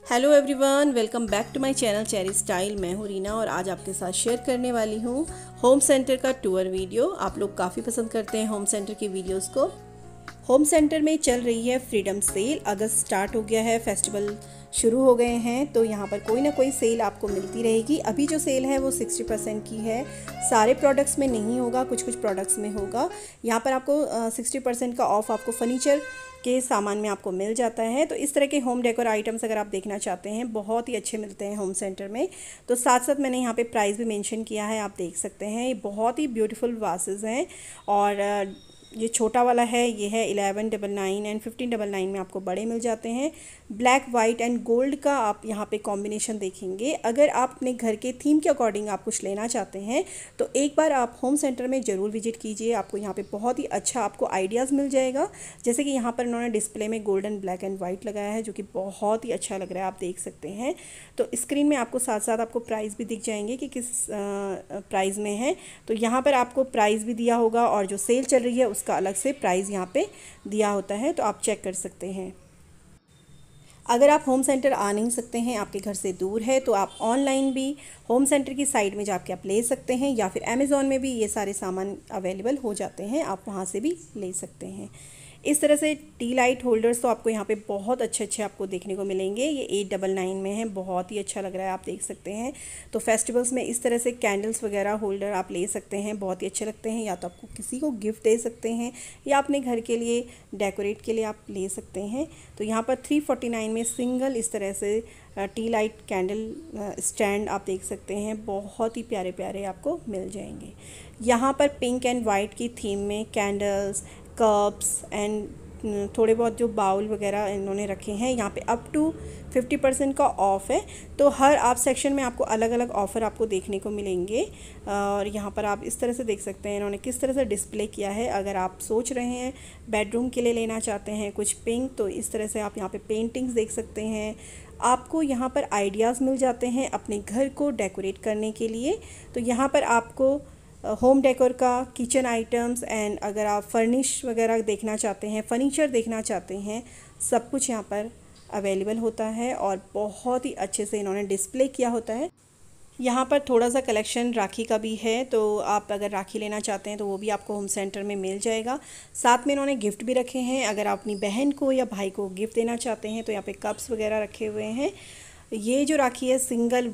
Hello everyone, welcome back to my channel cherry style. मैं हूँ रीना और आज आपके साथ शेयर करने वाली हूँ होम सेंटर का टूर वीडियो। आप लोग काफ़ी पसंद करते हैं होम सेंटर की वीडियोस को। होम सेंटर में चल रही है फ्रीडम सेल। अगस्त स्टार्ट हो गया है, फेस्टिवल शुरू हो गए हैं, तो यहाँ पर कोई ना कोई सेल आपको मिलती रहेगी। अभी जो सेल है वो 60% की है। सारे प्रोडक्ट्स में नहीं होगा, कुछ कुछ प्रोडक्ट्स में होगा। यहाँ पर आपको 60% का ऑफ आपको फर्नीचर के सामान में आपको मिल जाता है। तो इस तरह के होम डेकोर आइटम्स अगर आप देखना चाहते हैं, बहुत ही अच्छे मिलते हैं होम सेंटर में। तो साथ साथ मैंने यहाँ पे प्राइस भी मेंशन किया है, आप देख सकते हैं। ये बहुत ही ब्यूटीफुल वासेस हैं और ये छोटा वाला है, ये है 1199 एंड 1599 में आपको बड़े मिल जाते हैं। ब्लैक वाइट एंड गोल्ड का आप यहाँ पे कॉम्बिनेशन देखेंगे। अगर आप अपने घर के थीम के अकॉर्डिंग आप कुछ लेना चाहते हैं तो एक बार आप होम सेंटर में ज़रूर विजिट कीजिए। आपको यहाँ पे बहुत ही अच्छा आपको आइडियाज़ मिल जाएगा। जैसे कि यहाँ पर उन्होंने डिस्प्ले में गोल्डन ब्लैक एंड वाइट लगाया है, जो कि बहुत ही अच्छा लग रहा है, आप देख सकते हैं। तो स्क्रीन में आपको साथ साथ आपको प्राइस भी दिख जाएंगे कि किस प्राइस में है। तो यहाँ पर आपको प्राइस भी दिया होगा और जो सेल चल रही है उसका अलग से प्राइस यहाँ पे दिया होता है, तो आप चेक कर सकते हैं। अगर आप होम सेंटर आ नहीं सकते हैं, आपके घर से दूर है, तो आप ऑनलाइन भी होम सेंटर की साइट में जाके आप ले सकते हैं, या फिर अमेज़ॉन में भी ये सारे सामान अवेलेबल हो जाते हैं, आप वहाँ से भी ले सकते हैं। इस तरह से टी लाइट होल्डर्स तो आपको यहाँ पे बहुत अच्छे अच्छे आपको देखने को मिलेंगे। ये 899 में है, बहुत ही अच्छा लग रहा है, आप देख सकते हैं। तो फेस्टिवल्स में इस तरह से कैंडल्स वगैरह होल्डर आप ले सकते हैं, बहुत ही अच्छे लगते हैं। या तो आपको किसी को गिफ्ट दे सकते हैं या अपने घर के लिए डेकोरेट के लिए आप ले सकते हैं। तो यहाँ पर 349 में सिंगल इस तरह से टी लाइट कैंडल स्टैंड आप देख सकते हैं, बहुत ही प्यारे प्यारे आपको मिल जाएंगे। यहाँ पर पिंक एंड वाइट की थीम में कैंडल्स, कप्स एंड थोड़े बहुत जो बाउल वगैरह इन्होंने रखे हैं। यहाँ पे अप टू 50% का ऑफ़ है। तो हर आप सेक्शन में आपको अलग अलग ऑफ़र आपको देखने को मिलेंगे। और यहाँ पर आप इस तरह से देख सकते हैं इन्होंने किस तरह से डिस्प्ले किया है। अगर आप सोच रहे हैं बेडरूम के लिए लेना चाहते हैं कुछ पिंक, तो इस तरह से आप यहाँ पे पेंटिंग्स देख सकते हैं। आपको यहाँ पर आइडियाज़ मिल जाते हैं अपने घर को डेकोरेट करने के लिए। तो यहाँ पर आपको होम डेकोर का किचन आइटम्स एंड अगर आप फर्निश वगैरह देखना चाहते हैं, फर्नीचर देखना चाहते हैं, सब कुछ यहाँ पर अवेलेबल होता है और बहुत ही अच्छे से इन्होंने डिस्प्ले किया होता है। यहाँ पर थोड़ा सा कलेक्शन राखी का भी है, तो आप अगर राखी लेना चाहते हैं तो वो भी आपको होम सेंटर में मिल जाएगा। साथ में इन्होंने गिफ्ट भी रखे हैं। अगर आप अपनी बहन को या भाई को गिफ्ट देना चाहते हैं तो यहाँ पे कप्स वगैरह रखे हुए हैं। ये जो राखी है सिंगल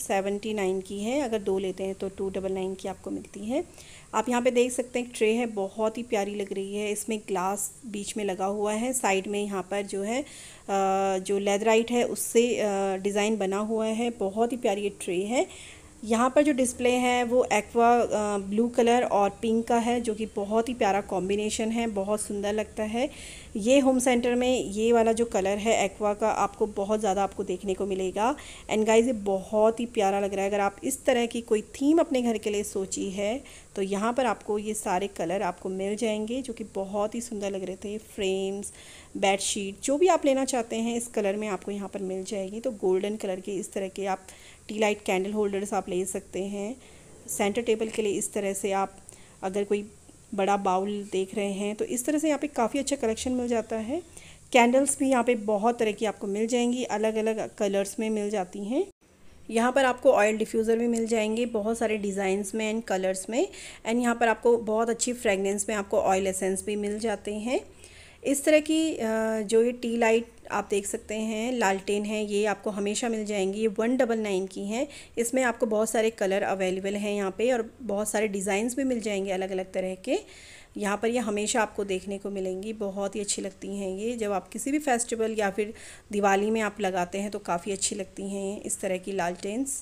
179 की है, अगर दो लेते हैं तो 299 की आपको मिलती है। आप यहाँ पे देख सकते हैं एक ट्रे है, बहुत ही प्यारी लग रही है। इसमें ग्लास बीच में लगा हुआ है, साइड में यहाँ पर जो है जो लेदराइट है उससे डिज़ाइन बना हुआ है, बहुत ही प्यारी ये ट्रे है। यहाँ पर जो डिस्प्ले है वो एक्वा ब्लू कलर और पिंक का है, जो कि बहुत ही प्यारा कॉम्बिनेशन है, बहुत सुंदर लगता है। ये होम सेंटर में ये वाला जो कलर है एक्वा का आपको बहुत ज़्यादा आपको देखने को मिलेगा। एंड गाइस ये बहुत ही प्यारा लग रहा है। अगर आप इस तरह की कोई थीम अपने घर के लिए सोची है तो यहाँ पर आपको ये सारे कलर आपको मिल जाएंगे, जो कि बहुत ही सुंदर लग रहे थे। फ्रेम्स, बेडशीट, जो भी आप लेना चाहते हैं इस कलर में आपको यहाँ पर मिल जाएगी। तो गोल्डन कलर के इस तरह के आप टी लाइट कैंडल होल्डर्स आप ले सकते हैं। सेंटर टेबल के लिए इस तरह से आप अगर कोई बड़ा बाउल देख रहे हैं तो इस तरह से यहाँ पे काफ़ी अच्छा कलेक्शन मिल जाता है। कैंडल्स भी यहाँ पे बहुत तरह की आपको मिल जाएंगी, अलग अलग कलर्स में मिल जाती हैं। यहाँ पर आपको ऑयल डिफ्यूज़र भी मिल जाएंगे बहुत सारे डिज़ाइंस में एंड कलर्स में। एंड यहाँ पर आपको बहुत अच्छी फ्रेगनेंस में आपको ऑयल एसेंस भी मिल जाते हैं। इस तरह की जो ये टी लाइट आप देख सकते हैं, लालटेन है, ये आपको हमेशा मिल जाएंगी। ये 199 की हैं। इसमें आपको बहुत सारे कलर अवेलेबल हैं यहाँ पे और बहुत सारे डिज़ाइंस भी मिल जाएंगे अलग अलग तरह के। यहाँ पर ये हमेशा आपको देखने को मिलेंगी, बहुत ही अच्छी लगती हैं ये। जब आप किसी भी फेस्टिवल या फिर दिवाली में आप लगाते हैं तो काफ़ी अच्छी लगती हैं इस तरह की लालटेन्स।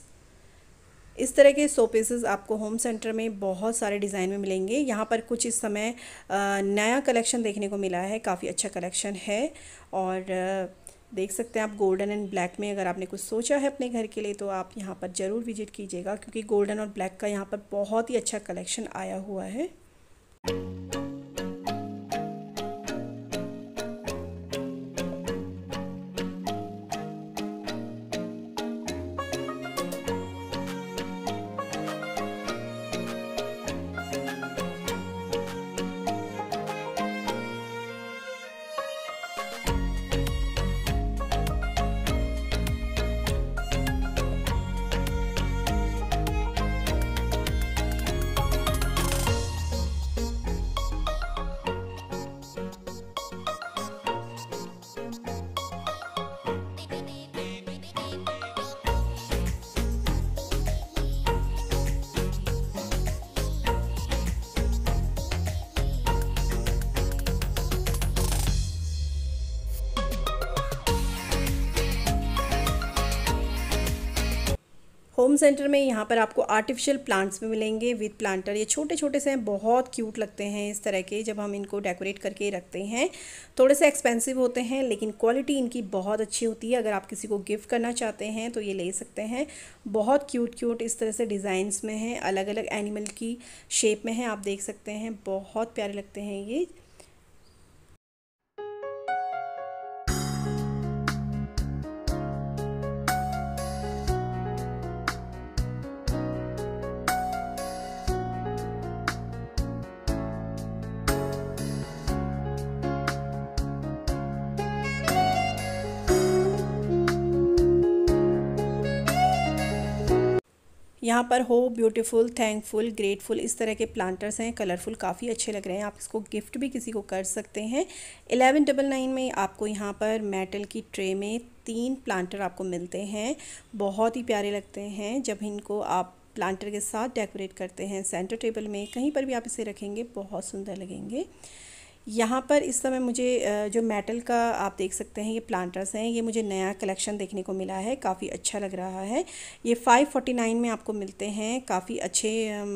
इस तरह के शो पीसेस आपको होम सेंटर में बहुत सारे डिज़ाइन में मिलेंगे। यहाँ पर कुछ इस समय नया कलेक्शन देखने को मिला है, काफ़ी अच्छा कलेक्शन है। और देख सकते हैं आप गोल्डन एंड ब्लैक में अगर आपने कुछ सोचा है अपने घर के लिए तो आप यहाँ पर ज़रूर विजिट कीजिएगा, क्योंकि गोल्डन और ब्लैक का यहाँ पर बहुत ही अच्छा कलेक्शन आया हुआ है। होम सेंटर में यहाँ पर आपको आर्टिफिशियल प्लांट्स भी मिलेंगे विद प्लांटर। ये छोटे छोटे से हैं, बहुत क्यूट लगते हैं इस तरह के जब हम इनको डेकोरेट करके रखते हैं। थोड़े से एक्सपेंसिव होते हैं लेकिन क्वालिटी इनकी बहुत अच्छी होती है। अगर आप किसी को गिफ्ट करना चाहते हैं तो ये ले सकते हैं। बहुत क्यूट क्यूट इस तरह से डिज़ाइंस में हैं, अलग अलग एनिमल की शेप में हैं, आप देख सकते हैं, बहुत प्यारे लगते हैं ये। यहाँ पर हो ब्यूटीफुल, थैंकफुल, ग्रेटफुल इस तरह के प्लांटर्स हैं, कलरफुल, काफ़ी अच्छे लग रहे हैं। आप इसको गिफ्ट भी किसी को कर सकते हैं। 1199 में आपको यहाँ पर मेटल की ट्रे में 3 प्लांटर आपको मिलते हैं। बहुत ही प्यारे लगते हैं जब इनको आप प्लांटर के साथ डेकोरेट करते हैं। सेंटर टेबल में कहीं पर भी आप इसे रखेंगे बहुत सुंदर लगेंगे। यहाँ पर इस समय मुझे जो मेटल का आप देख सकते हैं ये प्लांटर्स हैं, ये मुझे नया कलेक्शन देखने को मिला है, काफ़ी अच्छा लग रहा है। ये 549 में आपको मिलते हैं। काफ़ी अच्छे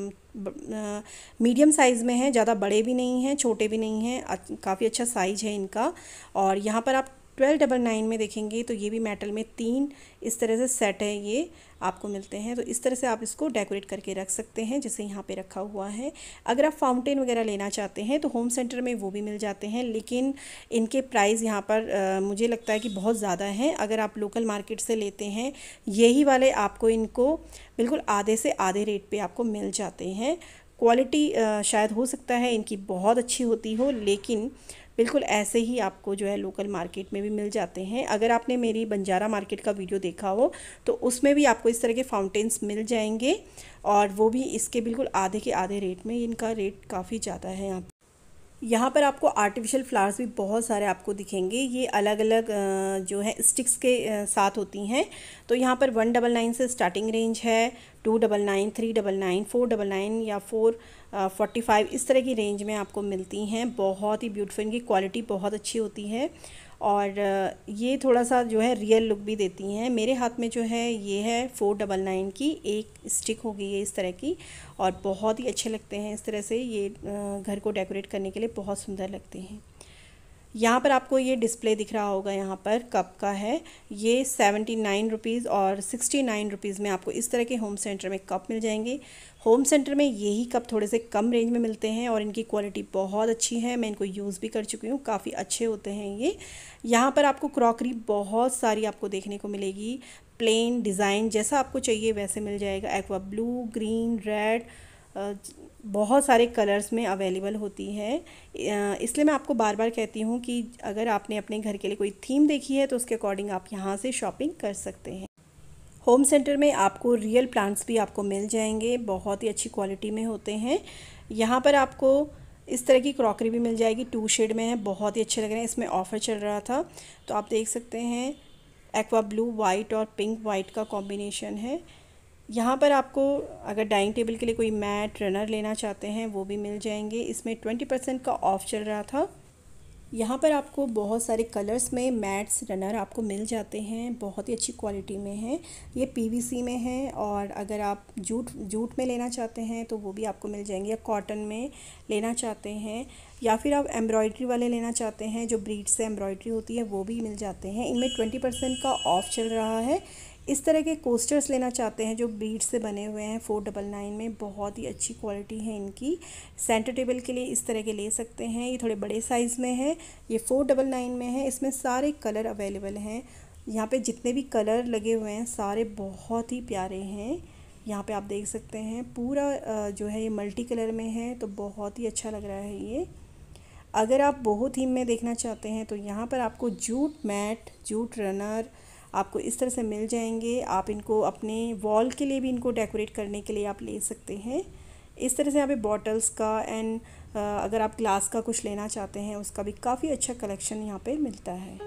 मीडियम साइज़ में हैं, ज़्यादा बड़े भी नहीं हैं, छोटे भी नहीं हैं, काफ़ी अच्छा साइज़ है इनका। और यहाँ पर आप 1299 में देखेंगे तो ये भी मेटल में 3 इस तरह से सेट है, ये आपको मिलते हैं। तो इस तरह से आप इसको डेकोरेट करके रख सकते हैं जैसे यहाँ पे रखा हुआ है। अगर आप फाउंटेन वगैरह लेना चाहते हैं तो होम सेंटर में वो भी मिल जाते हैं, लेकिन इनके प्राइस यहाँ पर मुझे लगता है कि बहुत ज़्यादा हैं। अगर आप लोकल मार्केट से लेते हैं यही वाले आपको इनको बिल्कुल आधे से आधे रेट पे आपको मिल जाते हैं। क्वालिटी शायद हो सकता है इनकी बहुत अच्छी होती हो, लेकिन बिल्कुल ऐसे ही आपको जो है लोकल मार्केट में भी मिल जाते हैं। अगर आपने मेरी बंजारा मार्केट का वीडियो देखा हो तो उसमें भी आपको इस तरह के फाउंटेन्स मिल जाएंगे, और वो भी इसके बिल्कुल आधे के आधे रेट में। इनका रेट काफ़ी ज़्यादा है। यहाँ पर आपको आर्टिफिशियल फ्लावर्स भी बहुत सारे आपको दिखेंगे। ये अलग अलग जो है स्टिक्स के साथ होती हैं। तो यहाँ पर 199 से स्टार्टिंग रेंज है, 299, 399, 499 या 445 इस तरह की रेंज में आपको मिलती हैं। बहुत ही ब्यूटीफुल, इनकी क्वालिटी बहुत अच्छी होती है और ये थोड़ा सा जो है रियल लुक भी देती हैं। मेरे हाथ में जो है ये है 499 की एक स्टिक हो गई है इस तरह की, और बहुत ही अच्छे लगते हैं इस तरह से। ये घर को डेकोरेट करने के लिए बहुत सुंदर लगते हैं। यहाँ पर आपको ये डिस्प्ले दिख रहा होगा, यहाँ पर कप का है। ये 79 रुपीज़ और 69 रुपीज़ में आपको इस तरह के होम सेंटर में कप मिल जाएंगे। होम सेंटर में यही कप थोड़े से कम रेंज में मिलते हैं और इनकी क्वालिटी बहुत अच्छी है। मैं इनको यूज़ भी कर चुकी हूँ, काफ़ी अच्छे होते हैं ये। यहाँ पर आपको क्रॉकरी बहुत सारी आपको देखने को मिलेगी। प्लेन डिज़ाइन जैसा आपको चाहिए वैसे मिल जाएगा। एक्वा ब्लू, ग्रीन, रेड, बहुत सारे कलर्स में अवेलेबल होती है। इसलिए मैं आपको बार बार कहती हूँ कि अगर आपने अपने घर के लिए कोई थीम देखी है तो उसके अकॉर्डिंग आप यहाँ से शॉपिंग कर सकते हैं। होम सेंटर में आपको रियल प्लांट्स भी आपको मिल जाएंगे, बहुत ही अच्छी क्वालिटी में होते हैं। यहाँ पर आपको इस तरह की क्रॉकरी भी मिल जाएगी, 2 शेड में है, बहुत ही अच्छे लग रहे हैं। इसमें ऑफ़र चल रहा था तो आप देख सकते हैं। एक्वा ब्लू वाइट और पिंक वाइट का कॉम्बिनेशन है। यहाँ पर आपको अगर डाइनिंग टेबल के लिए कोई मैट, रनर लेना चाहते हैं वो भी मिल जाएंगे। इसमें 20% का ऑफ़ चल रहा था। यहाँ पर आपको बहुत सारे कलर्स में मैट्स, रनर आपको मिल जाते हैं, बहुत ही अच्छी क्वालिटी में हैं। ये पीवीसी में है, और अगर आप जूट में लेना चाहते हैं तो वो भी आपको मिल जाएंगे, या कॉटन में लेना चाहते हैं, या फिर आप एम्ब्रॉयडरी वाले लेना चाहते हैं जो ब्रीड से एम्ब्रॉयडरी होती है वो भी मिल जाते हैं। इनमें 20% का ऑफ़ चल रहा है। इस तरह के कोस्टर्स लेना चाहते हैं जो बीड से बने हुए हैं 499 में, बहुत ही अच्छी क्वालिटी है इनकी। सेंटर टेबल के लिए इस तरह के ले सकते हैं। ये थोड़े बड़े साइज़ में है, ये 499 में है। इसमें सारे कलर अवेलेबल हैं। यहाँ पे जितने भी कलर लगे हुए हैं सारे बहुत ही प्यारे हैं। यहाँ पे आप देख सकते हैं पूरा जो है ये मल्टी कलर में है, तो बहुत ही अच्छा लग रहा है ये। अगर आप बोहो थीम में देखना चाहते हैं तो यहाँ पर आपको जूट मैट, जूट रनर आपको इस तरह से मिल जाएंगे। आप इनको अपने वॉल के लिए भी इनको डेकोरेट करने के लिए आप ले सकते हैं। इस तरह से यहाँ पे बॉटल्स का एंड अगर आप ग्लास का कुछ लेना चाहते हैं उसका भी काफ़ी अच्छा कलेक्शन यहाँ पे मिलता है।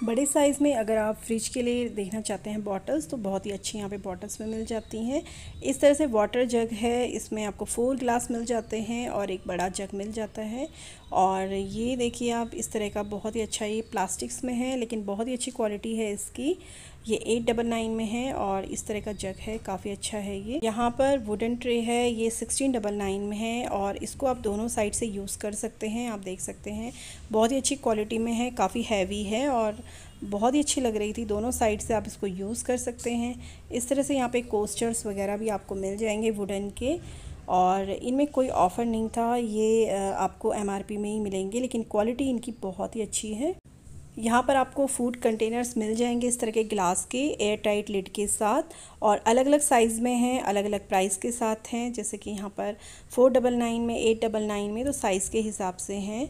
बड़े साइज़ में अगर आप फ्रिज के लिए देखना चाहते हैं बॉटल्स, तो बहुत ही अच्छी यहाँ पे बॉटल्स में मिल जाती हैं। इस तरह से वाटर जग है, इसमें आपको 4 ग्लास मिल जाते हैं और एक बड़ा जग मिल जाता है। और ये देखिए आप, इस तरह का बहुत ही अच्छा, ये प्लास्टिक्स में है लेकिन बहुत ही अच्छी क्वालिटी है इसकी। ये 899 में है और इस तरह का जग है, काफ़ी अच्छा है ये। यहाँ पर वुडन ट्रे है, ये 1699 में है और इसको आप दोनों साइड से यूज़ कर सकते हैं। आप देख सकते हैं बहुत ही अच्छी क्वालिटी में है, काफ़ी हैवी है और बहुत ही अच्छी लग रही थी। दोनों साइड से आप इसको यूज़ कर सकते हैं। इस तरह से यहाँ पे कोस्टर्स वगैरह भी आपको मिल जाएंगे वुडन के, और इनमें कोई ऑफ़र नहीं था, ये आपको MRP में ही मिलेंगे, लेकिन क्वालिटी इनकी बहुत ही अच्छी है। यहाँ पर आपको फूड कंटेनर्स मिल जाएंगे इस तरह के ग्लास के, एयर टाइट लिड के साथ, और अलग अलग साइज़ में हैं, अलग अलग प्राइस के साथ हैं। जैसे कि यहाँ पर 499 में, 899 में, तो साइज़ के हिसाब से हैं।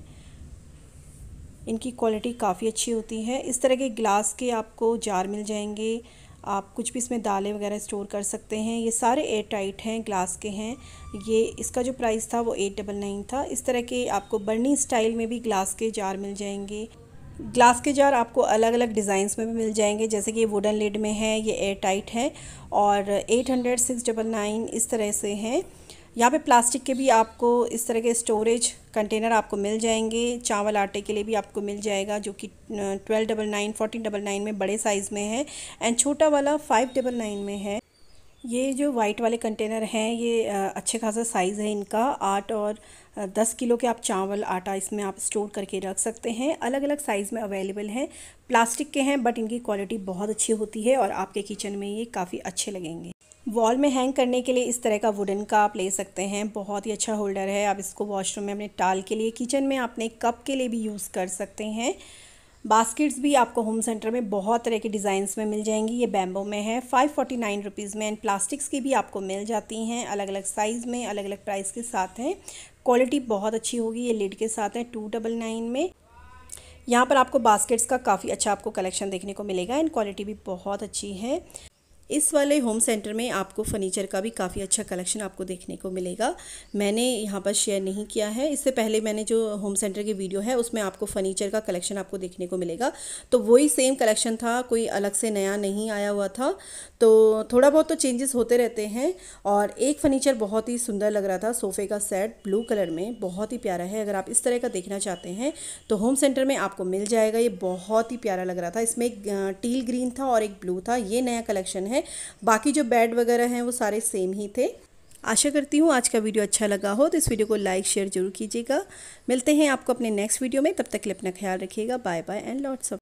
इनकी क्वालिटी काफ़ी अच्छी होती है। इस तरह के ग्लास के आपको जार मिल जाएंगे, आप कुछ भी इसमें दालें वगैरह स्टोर कर सकते हैं। ये सारे एयर टाइट हैं, ग्लास के हैं। ये इसका जो प्राइस था वो 899 था। इस तरह के आपको बर्नी स्टाइल में भी ग्लास के जार मिल जाएंगे। ग्लास के जार आपको अलग अलग डिज़ाइंस में भी मिल जाएंगे, जैसे कि ये वुडन लिड में है, ये एयर टाइट है और 800, 699 इस तरह से हैं। यहाँ पे प्लास्टिक के भी आपको इस तरह के स्टोरेज कंटेनर आपको मिल जाएंगे। चावल आटे के लिए भी आपको मिल जाएगा, जो कि 1299, 1499 में बड़े साइज़ में है, एंड छोटा वाला 599 में है। ये जो वाइट वाले कंटेनर हैं, ये अच्छे खासा साइज़ है इनका। 8 और 10 किलो के आप चावल आटा इसमें आप स्टोर करके रख सकते हैं। अलग अलग साइज़ में अवेलेबल हैं। प्लास्टिक के हैं बट इनकी क्वालिटी बहुत अच्छी होती है और आपके किचन में ये काफ़ी अच्छे लगेंगे। वॉल में हैंग करने के लिए इस तरह का वुडन का आप ले सकते हैं, बहुत ही अच्छा होल्डर है। आप इसको वॉशरूम में अपने टाल के लिए, किचन में अपने कप के लिए भी यूज़ कर सकते हैं। बास्केट्स भी आपको होम सेंटर में बहुत तरह के डिज़ाइंस में मिल जाएंगी। ये बैम्बो में है, 549 रुपीज़ में, एंड प्लास्टिक्स की भी आपको मिल जाती हैं, अलग अलग साइज़ में, अलग अलग प्राइस के साथ हैं। क्वालिटी बहुत अच्छी होगी। ये लिड के साथ है 299 में। यहाँ पर आपको बास्केट्स का काफ़ी अच्छा आपको कलेक्शन देखने को मिलेगा, एंड क्वालिटी भी बहुत अच्छी है। इस वाले होम सेंटर में आपको फ़र्नीचर का भी काफ़ी अच्छा कलेक्शन आपको देखने को मिलेगा। मैंने यहाँ पर शेयर नहीं किया है, इससे पहले मैंने जो होम सेंटर की वीडियो है उसमें आपको फ़र्नीचर का कलेक्शन आपको देखने को मिलेगा, तो वही सेम कलेक्शन था, कोई अलग से नया नहीं आया हुआ था। तो थोड़ा बहुत तो चेंजेस होते रहते हैं। और एक फ़र्नीचर बहुत ही सुंदर लग रहा था, सोफ़े का सेट ब्लू कलर में, बहुत ही प्यारा है। अगर आप इस तरह का देखना चाहते हैं तो होम सेंटर में आपको मिल जाएगा। ये बहुत ही प्यारा लग रहा था, इसमें एक टील ग्रीन था और एक ब्लू था। ये नया कलेक्शन है, बाकी जो बेड वगैरह हैं वो सारे सेम ही थे। आशा करती हूँ आज का वीडियो अच्छा लगा हो, तो इस वीडियो को लाइक शेयर जरूर कीजिएगा। मिलते हैं आपको अपने नेक्स्ट वीडियो में, तब तक के लिए अपना ख्याल रखिएगा। Bye bye and lots of